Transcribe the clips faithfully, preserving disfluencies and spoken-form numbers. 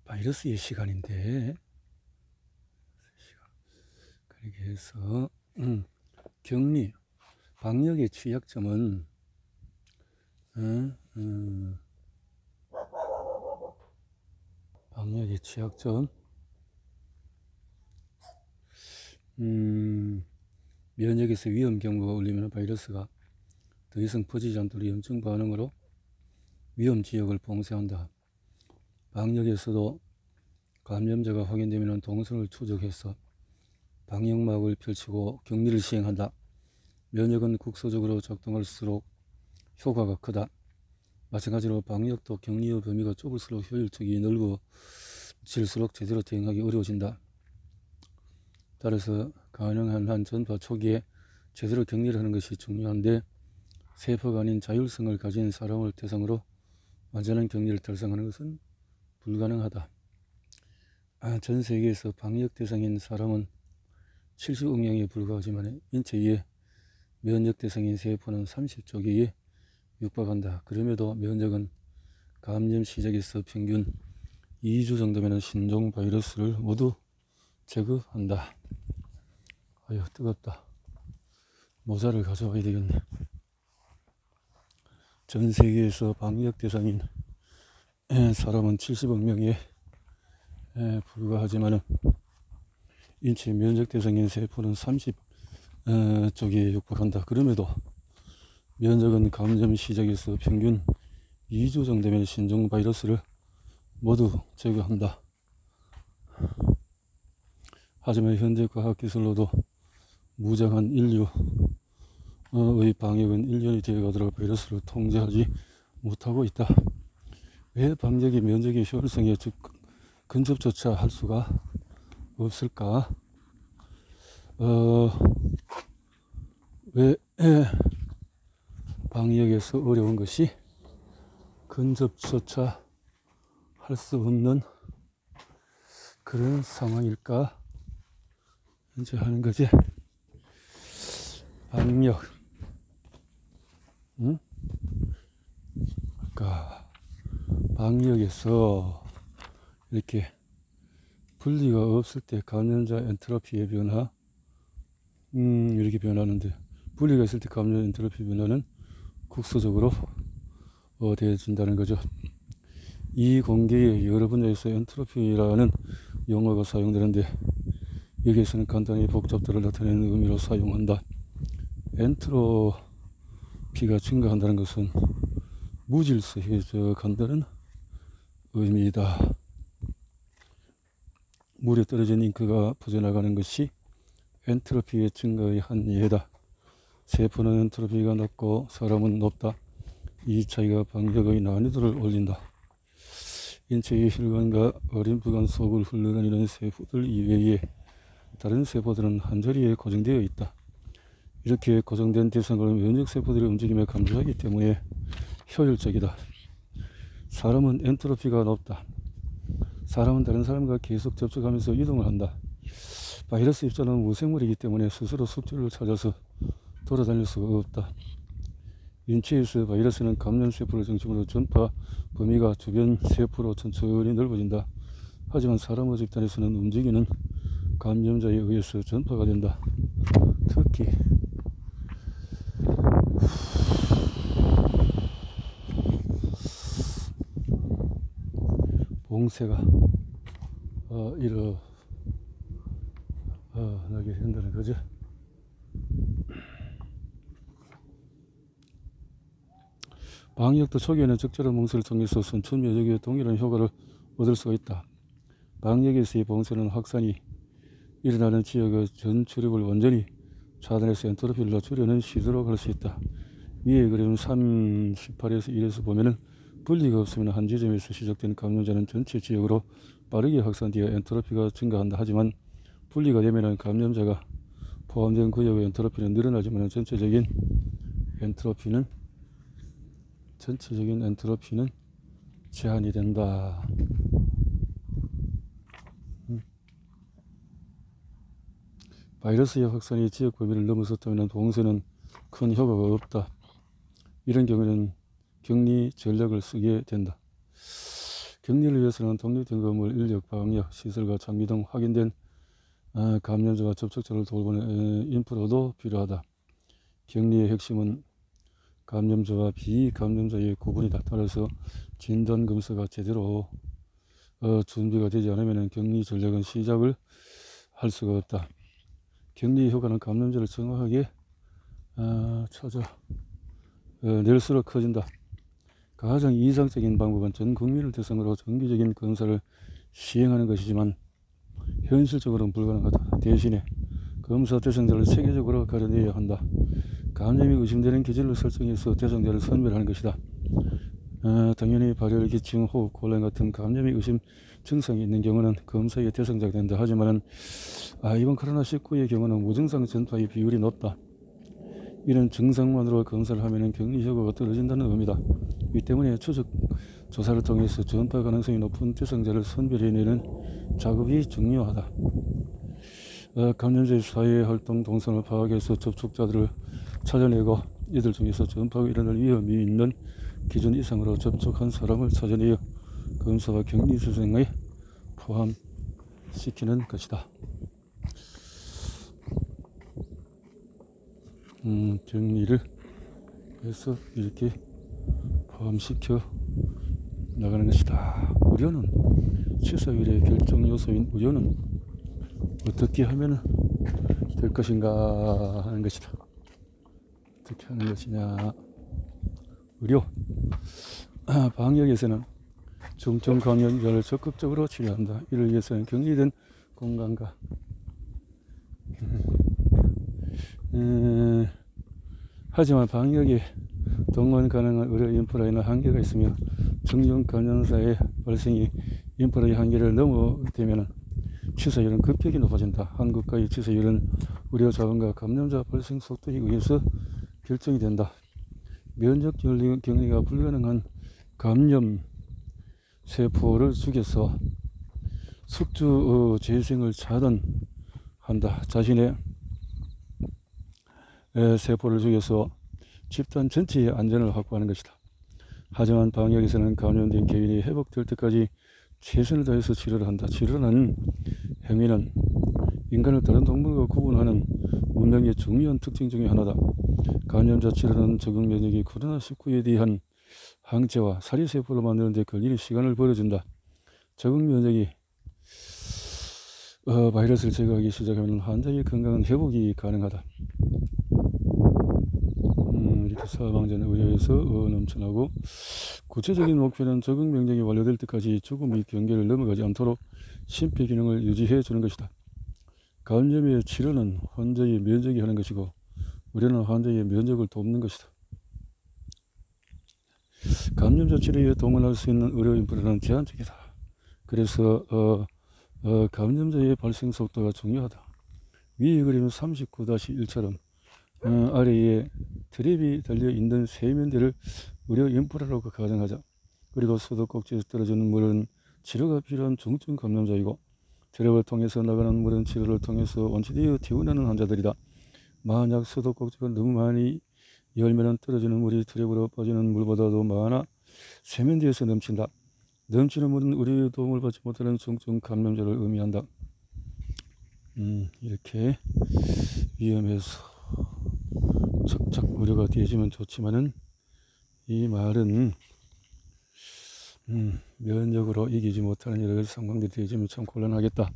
바이러스의 시간인데, 그렇게 해서 음, 격리, 방역의 취약점은 어, 음, 방역의 취약점, 음, 면역에서 위험 경보가 울리면 바이러스가 더 이상 퍼지지 않도록 염증 반응으로 위험 지역을 봉쇄한다. 방역에서도 감염자가 확인되면 동선을 추적해서 방역막을 펼치고 격리를 시행한다. 면역은 국소적으로 작동할수록 효과가 크다. 마찬가지로 방역도 격리의 범위가 좁을수록 효율적이 넓어질수록 제대로 대응하기 어려워진다. 따라서 가능한 한 전파 초기에 제대로 격리를 하는 것이 중요한데, 세포가 아닌 자율성을 가진 사람을 대상으로 완전한 격리를 달성하는 것은 불가능하다. 아, 전 세계에서 방역 대상인 사람은 칠십억 명에 불과하지만 인체 위에 면역 대상인 세포는 삼십조 개에 육박한다. 그럼에도 면역은 감염 시작에서 평균 이 주 정도면 신종 바이러스를 모두 제거한다. 아유, 뜨겁다. 모자를 가져와야 되겠네. 전 세계에서 방역 대상인 사람은 칠십억 명에 불과하지만 인체 면역 대상인 세포는 삼십조 개에 육박한다. 그럼에도 면역은 감염 시작에서 평균 이 주 정도면 신종 바이러스를 모두 제거한다. 하지만 현대 과학기술로도 무장한 인류의 방역은 일 년이 되어가도록 바이러스를 통제하지 못하고 있다. 왜 방역이 면역의 효율성에 즉 근접조차 할 수가 없을까? 어, 왜 방역에서 어려운 것이 근접조차 할 수 없는 그런 상황일까? 이제 하는 거지. 방역, 응? 아까 방역에서 이렇게 분리가 없을 때 감염자 엔트로피의 변화, 음, 이렇게 변하는데, 분리가 있을 때 감염자 엔트로피 변화는 국소적으로 어, 되어진다는 거죠. 이 공개의 여러 분야에서 엔트로피라는 용어가 사용되는데, 여기에서는 간단히 복잡도를 나타내는 의미로 사용한다. 엔트로피가 증가한다는 것은 무질서해져간다는 의미이다. 물에 떨어진 잉크가 퍼져나가는 것이 엔트로피의 증가의 한 예다. 세포는 엔트로피가 낮고 사람은 높다. 이 차이가 방역의 난이도를 올린다. 인체의 혈관과 어림부간 속을 흘러다니는 세포들 이외에 다른 세포들은 한자리에 고정되어 있다. 이렇게 고정된 대상을 면역세포들의 움직임에 감지하기 때문에 효율적이다. 사람은 엔트로피가 높다. 사람은 다른 사람과 계속 접촉하면서 이동을 한다. 바이러스 입자는 무생물이기 때문에 스스로 숲지를 찾아서 돌아다닐 수가 없다. 인체에서 바이러스는 감염세포를 중심으로 전파 범위가 주변 세포로 천천히 넓어진다. 하지만 사람의 집단에서는 움직이는 감염자에 의해서 전파가 된다. 특히 봉쇄가 어, 일어 어, 나게 된다는 거죠. 방역도 초기에는 적절한 봉쇄를 통해서 선천 면역에 동일한 효과를 얻을 수가 있다. 방역에서의 봉쇄는 확산이 일어나는 지역의 전 출입을 완전히 차단해서 엔트로피를 낮추려는 시도로 할 수 있다. 위에 그림 삼십팔에서 일에서 보면은 분리가 없으면 한 지점에서 시작된 감염자는 전체 지역으로 빠르게 확산되어 엔트로피가 증가한다. 하지만 분리가 되면 감염자가 포함된 구역의 엔트로피는 늘어나지만 전체적인 엔트로피는 전체적인 엔트로피는 제한이 된다. 음. 바이러스의 확산이 지역 범위를 넘어섰다면 봉쇄는 큰 효과가 없다. 이런 경우에는 격리 전략을 쓰게 된다. 격리를 위해서는 독립된 건물, 인력, 방역, 시설과 장비 등 확인된 어, 감염자와 접촉자를 돌보는 인프라도 필요하다. 격리의 핵심은 감염자와 비감염자의 구분이다. 따라서 진단검사가 제대로 어, 준비가 되지 않으면 격리 전략은 시작을 할 수가 없다. 격리 효과는 감염자를 정확하게 어, 찾아 어, 낼수록 커진다. 가장 이상적인 방법은 전 국민을 대상으로 정기적인 검사를 시행하는 것이지만 현실적으로는 불가능하다. 대신에 검사 대상자를 체계적으로 가려내야 한다. 감염이 의심되는 기준을 설정해서 대상자를 선별하는 것이다. 어, 당연히 발열, 기침, 호흡, 곤란 같은 감염이 의심 증상이 있는 경우는 검사의 대상자가 된다. 하지만 아, 이번 코로나 십구의 경우는 무증상 전파의 비율이 높다. 이런 증상만으로 검사를 하면 격리 효과가 떨어진다는 의미다. 이 때문에 추적 조사를 통해서 전파 가능성이 높은 대상자를 선별해내는 작업이 중요하다. 어, 감염자의 사회활동 동선을 파악해서 접촉자들을 찾아내고 이들 중에서 전파가 일어날 위험이 있는 기준 이상으로 접촉한 사람을 찾아내어 검사와 격리 수행에 포함시키는 것이다. 음, 격리를 해서 이렇게 포함시켜 나가는 것이다. 우려는 취사율의 결정 요소인 우려는 어떻게 하면 될 것인가 하는 것이다. 어떻게 하는 것이냐. 의료 아, 방역에서는 중증 감염자를 적극적으로 치료한다. 이를 위해서는 격리된 공간과 음, 음, 하지만 방역에 동원 가능한 의료 인프라에는 한계가 있으며 중증 감염자의 발생이 인프라의 한계를 넘어되면 치사율은 급격히 높아진다. 한국과의 치사율은 의료 자원과 감염자 발생 속도에 의해서 결정이 된다. 면역 격리가 불가능한 감염 세포를 죽여서 숙주 재생을 차단한다. 자신의 세포를 죽여서 집단 전체의 안전을 확보하는 것이다. 하지만 방역에서는 감염된 개인이 회복될 때까지 최선을 다해서 치료를 한다. 치료라는 행위는 인간을 다른 동물과 구분하는 문명의 중요한 특징 중의 하나다. 감염자 치료는 적응 면역이 코로나 십구에 대한 항체와 사리세포를 만드는 데 걸리는 시간을 벌어준다. 적응 면역이 어, 바이러스를 제거하기 시작하면 환자의 건강한 회복이 가능하다. 음, 이렇게 사망자는 의료에서 어, 넘쳐나고 구체적인 목표는 적응 명령이 완료될 때까지 죽음의 경계를 넘어가지 않도록 심폐 기능을 유지해 주는 것이다. 감염의 치료는 환자의 면역이 하는 것이고 우리는 환자의 면역을 돕는 것이다. 감염자 치료에 동원할 수 있는 의료 인프라는 제한적이다. 그래서 어, 어, 감염자의 발생 속도가 중요하다. 위의 그림 삼십구 일처럼 어, 아래에 트랩이 달려있는 세면대를 의료 인프라로 가정하자. 그리고 수도꼭지에서 떨어지는 물은 치료가 필요한 중증 감염자이고 트랩을 통해서 나가는 물은 치료를 통해서 원치되어 퇴원하는 환자들이다. 만약 수도꼭지가 너무 많이 열면 떨어지는 물이 트랩으로 빠지는 물보다도 많아 세면대에서 넘친다. 넘치는 물은 의료의 도움을 받지 못하는 중증 감염자를 의미한다. 음, 이렇게 위험해서 착착 의료가 되어지면 좋지만은 이 말은 음, 면역으로 이기지 못하는 여러 가지 상황들이 되어지면 참 곤란하겠다.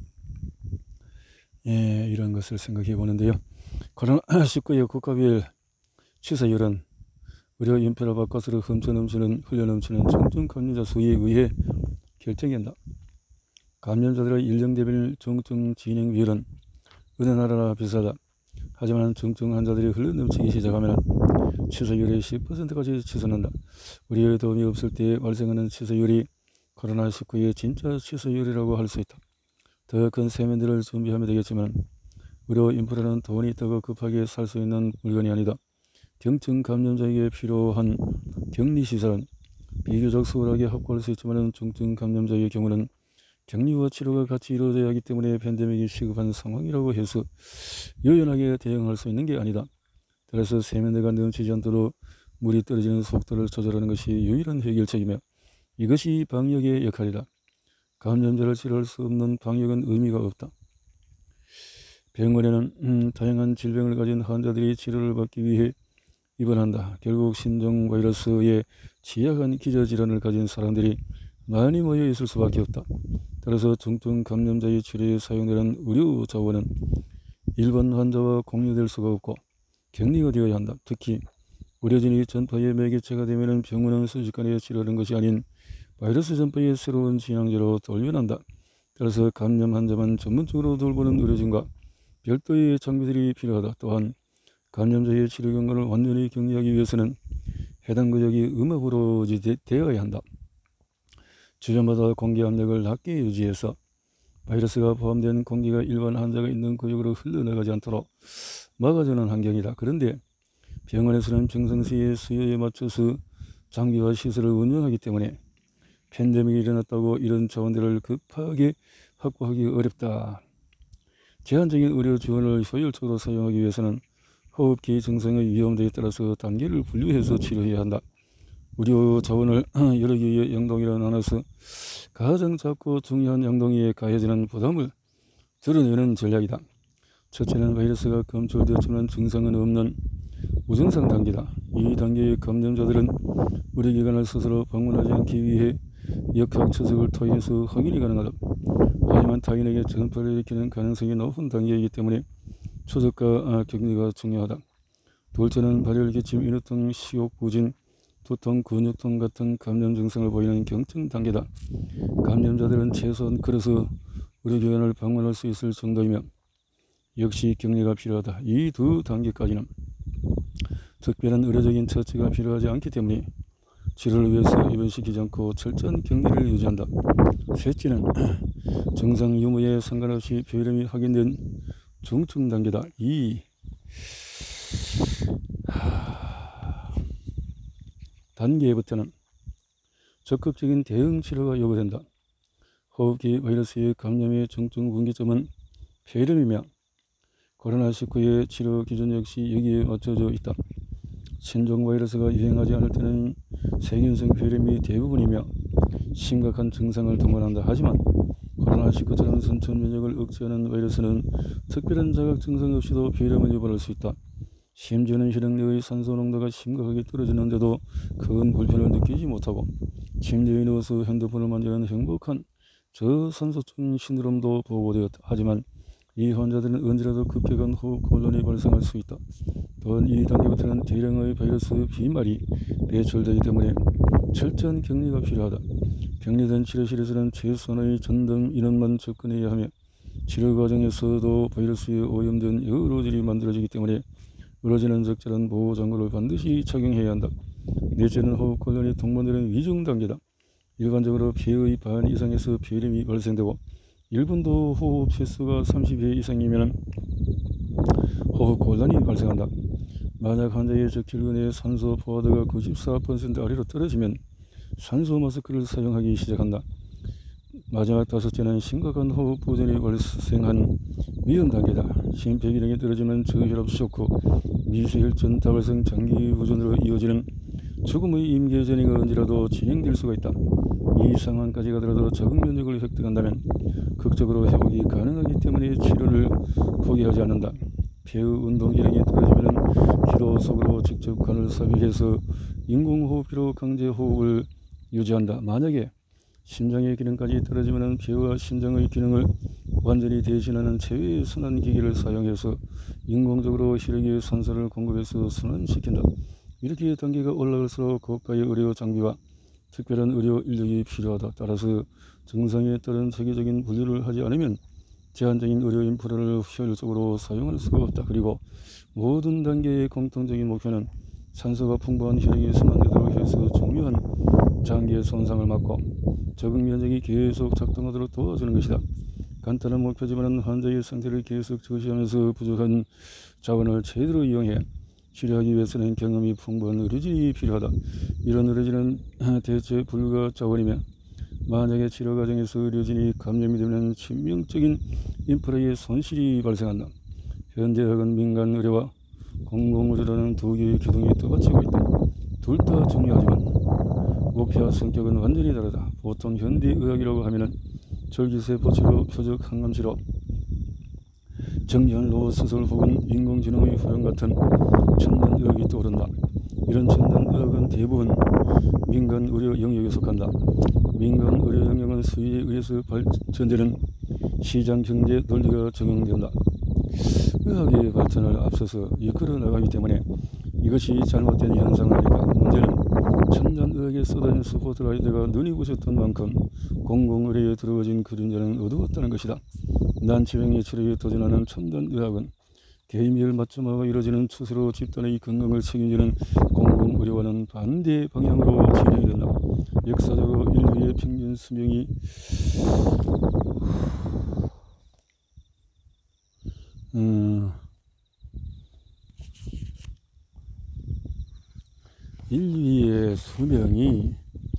예, 이런 것을 생각해 보는데요. 코로나 십구의 국가별 치사율은 의료 인프라 바깥으로 훔쳐 넘치는 흘려 넘치는 중증 감염자 수에 의해 결정된다. 감염자들의 일정 대별 중증 진행 비율은 어느 나라나 비슷하다. 하지만 중증 환자들이 흘러 넘치기 시작하면 치사율의 십 퍼센트까지 치솟는다. 의료에 도움이 없을 때 발생하는 치사율이 코로나 십구의 진짜 치사율이라고 할 수 있다. 더 큰 세면대를 준비하면 되겠지만 의료 인프라는 돈이 있다고 급하게 살 수 있는 물건이 아니다. 경증 감염자에게 필요한 격리시설은 비교적 수월하게 확보할 수 있지만 중증 감염자의 경우는 격리와 치료가 같이 이루어져야 하기 때문에 팬데믹이 시급한 상황이라고 해서 유연하게 대응할 수 있는 게 아니다. 따라서 세면대가 넘치지 않도록 물이 떨어지는 속도를 조절하는 것이 유일한 해결책이며 이것이 방역의 역할이다. 감염자를 치료할 수 없는 방역은 의미가 없다. 병원에는 음, 다양한 질병을 가진 환자들이 치료를 받기 위해 입원한다. 결국 신종 바이러스에 취약한 기저질환을 가진 사람들이 많이 모여 있을 수밖에 없다. 따라서 중증 감염자의 치료에 사용되는 의료 자원은 일반 환자와 공유될 수가 없고 격리가 되어야 한다. 특히 의료진이 전파의 매개체가 되면 병원은 순식간에 치료하는 것이 아닌 바이러스 전파의 새로운 진앙제로 돌변한다. 따라서 감염 환자만 전문적으로 돌보는 의료진과 별도의 장비들이 필요하다. 또한 감염자의 치료 경과를 완전히 격리하기 위해서는 해당 구역이 음압으로 되어야 한다. 주전마다 공기 압력을 낮게 유지해서 바이러스가 포함된 공기가 일반 환자가 있는 구역으로 흘러나가지 않도록 막아주는 환경이다. 그런데 병원에서는 평상시의 수요에 맞춰서 장비와 시설을 운영하기 때문에 팬데믹이 일어났다고 이런 자원들을 급하게 확보하기 어렵다. 제한적인 의료 지원을 효율적으로 사용하기 위해서는 호흡기 증상의 위험도에 따라서 단계를 분류해서 치료해야 한다. 의료 자원을 여러 개의 양동이로 나눠서 가장 작고 중요한 양동이에 가해지는 부담을 드러내는 전략이다. 첫째는 바이러스가 검출되었지만 증상은 없는 무증상 단계다. 이 단계의 감염자들은 의료기관을 스스로 방문하지 않기 위해 역학 추적을 통해서 확인이 가능하다. 하지만 타인에게 전파를 일으키는 가능성이 높은 단계이기 때문에 추적과 격리가 중요하다. 둘째는 발열, 기침, 인후통, 식욕, 부진, 두통, 근육통 같은 감염 증상을 보이는 경증 단계다. 감염자들은 최소한 걸어서 의료기관을 방문할 수 있을 정도이며 역시 격리가 필요하다. 이 두 단계까지는 특별한 의료적인 처치가 필요하지 않기 때문에 치료를 위해서 입원시키지 않고 철저한 격리를 유지한다. 셋째는 증상 유무에 상관없이 폐렴이 확인된 중증 단계다. 이 단계부터는 적극적인 대응 치료가 요구된다. 호흡기 바이러스의 감염의 중증 분기점은 폐렴이며 코로나십구의 치료 기준 역시 여기에 맞춰져 있다. 신종 바이러스가 유행하지 않을 때는 세균성 폐렴이 대부분이며 심각한 증상을 동반한다. 하지만 코로나십구처럼 선천 면역을 억제하는 바이러스는 특별한 자각 증상 없이도 폐렴을 유발할 수 있다. 심지어는 혈액 내의 산소 농도가 심각하게 떨어지는데도 큰 불편을 느끼지 못하고 침대에 누워서 핸드폰을 만지는 행복한 저산소증 신드롬도 보고되었다. 하지만 이 환자들은 언제라도 급격한 호흡 곤란이 발생할 수 있다. 또한 이 단계부터는 대량의 바이러스 비말이 배출되기 때문에 철저한 격리가 필요하다. 격리된 치료실에서는 최소한의 전담 인원만 접근해야 하며 치료 과정에서도 바이러스에 오염된 여러질이 만들어지기 때문에 의료진은 적절한 보호장구를 반드시 착용해야 한다. 넷째는 호흡 곤란이 동반되는 위중 단계다. 일반적으로 폐의 반 이상에서 폐렴이 발생되고 일본도 호흡 횟수가 삼십 회 이상이면 호흡 곤란이 발생한다. 만약 환자의 적혈근의 산소 포화도가 구십사 퍼센트 아래로 떨어지면 산소 마스크를 사용하기 시작한다. 마지막 다섯째는 심각한 호흡 부전이 발생한 위험 단계다. 심폐기능이 떨어지면 저혈압 쇼크, 미수혈전, 다발성 장기 부전으로 이어지는 죽음의 임계전이가 언제라도 진행될 수가 있다. 이 상황까지 가더라도 적응 면역을 획득한다면 극적으로 회복이 가능하기 때문에 치료를 포기하지 않는다. 폐의 운동 기능이 떨어지면 기도 속으로 직접 간을 삽입해서 인공호흡기로 강제 호흡을 유지한다. 만약에 심장의 기능까지 떨어지면 폐와 심장의 기능을 완전히 대신하는 최외의 순환기기를 사용해서 인공적으로 혈액에 산소를 공급해서 순환시킨다. 이렇게 단계가 올라갈수록 고가의 의료 장비와 특별한 의료 인력이 필요하다. 따라서 증상에 따른 체계적인 분류를 하지 않으면 제한적인 의료 인프라를 효율적으로 사용할 수가 없다. 그리고 모든 단계의 공통적인 목표는 산소가 풍부한 혈액이 순환되도록 해서 중요한 장기의 손상을 막고 적응 면역이 계속 작동하도록 도와주는 것이다. 간단한 목표지만 환자의 상태를 계속 저시하면서 부족한 자원을 제대로 이용해 치료하기 위해서는 경험이 풍부한 의료진이 필요하다. 이런 의료진은 대체 불가 자원이며 만약에 치료 과정에서 의료진이 감염이 되면 치명적인 인프라의 손실이 발생한다. 현대학은 민간 의료와 공공의료라는 두 개의 기둥이 떠받치고 있다. 둘 다 중요하지만 목표와 성격은 완전히 다르다. 보통 현대의학이라고 하면은 절기세포치료, 표적 항암치료, 정전로봇 수술 혹은 인공지능의 활용 같은 첨단의학이 떠오른다. 이런 첨단의학은 대부분 민간의료 영역에 속한다. 민간의료 영역은 수요에 의해서 발전되는 시장경제 논리가 적용된다. 의학의 발전을 앞서서 이끌어 나가기 때문에 이것이 잘못된 현상은 아니다. 문제는 첨단의학에 쏟아진 스포트라이트가 눈이 부셨던 만큼 공공의료에 들어오진 그림자는 어두웠다는 것이다. 난치병의 치료에 도전하는 첨단의학은 개인별 맞춤화가 이루어지는 추세로 집단의 건강을 책임지는 공공의료와는 반대 방향으로 진행이 된다. 역사적으로 인류의 평균 수명이 음, 인류의 수명이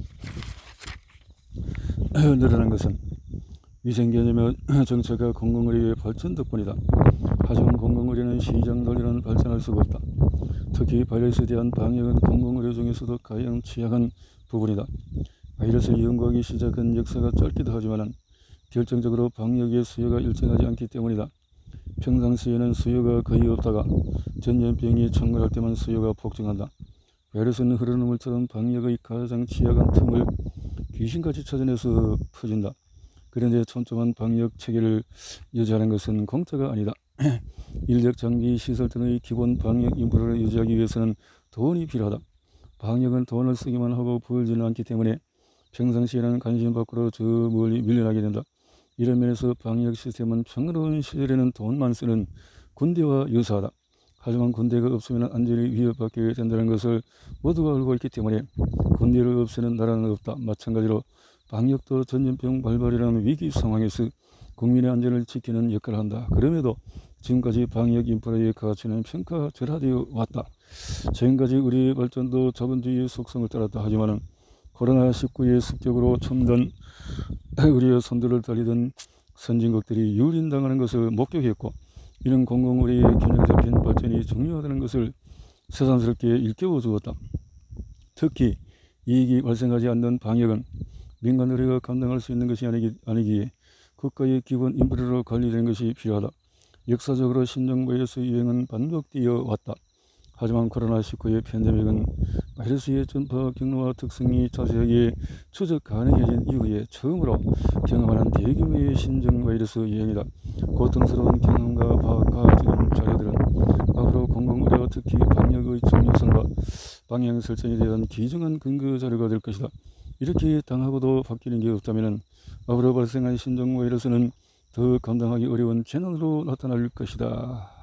늘어난 것은 위생개념의 정책과 공공의료의 발전 덕분이다. 하지만 공공의료는 시장 논리로는 발전할 수가 없다. 특히 바이러스에 대한 방역은 공공의료 중에서도 가장 취약한 부분이다. 바이러스를 연구하기 시작한 역사가 짧기도 하지만 결정적으로 방역의 수요가 일정하지 않기 때문이다. 평상시에는 수요가 거의 없다가 전염병이 창궐할 때만 수요가 폭증한다. 바이러스는 흐르는 물처럼 방역의 가장 취약한 틈을 귀신같이 찾아내서 퍼진다. 그런데 촘촘한 방역 체계를 유지하는 것은 공짜가 아니다. 인력, 장비, 시설 등의 기본 방역 인프라를 유지하기 위해서는 돈이 필요하다. 방역은 돈을 쓰기만 하고 벌지는 않기 때문에 평상시에는 관심 밖으로 저 멀리 밀려나게 된다. 이런 면에서 방역 시스템은 평화로운 시절에는 돈만 쓰는 군대와 유사하다. 하지만 군대가 없으면 안전이 위협받게 된다는 것을 모두가 알고 있기 때문에 군대를 없애는 나라는 없다. 마찬가지로 방역도 전염병 발발이라는 위기 상황에서 국민의 안전을 지키는 역할을 한다. 그럼에도 지금까지 방역 인프라의 가치는 평가절하되어 왔다. 지금까지 우리의 발전도 자본주의의 속성을 따랐다. 하지만 코로나 십구의 습격으로 첨단 의료의 선두를 달리던 선진국들이 유린당하는 것을 목격했고, 이런 공공의료의 균형 잡힌 발전이 중요하다는 것을 새삼스럽게 일깨워 주었다. 특히 이익이 발생하지 않는 방역은 민간 의료가 감당할 수 있는 것이 아니기, 아니기에 국가의 기본 인프라로 관리되는 것이 필요하다. 역사적으로 신종바이러스 유행은 반복되어 왔다. 하지만 코로나 십구의 팬데믹은 바이러스의 전파 경로와 특성이 자세하게 추적 가능해진 이후에 처음으로 경험하는 대규모의 신종바이러스 유행이다. 고통스러운 경험과 파악가지는 자료들은 앞으로 공공의료, 특히 방역의 중요성과 방향 설정에 대한 귀중한 근거 자료가 될 것이다. 이렇게 당하고도 바뀌는 게 없다면 앞으로 발생한 신종바이러스는 더 감당하기 어려운 재난으로 나타날 것이다.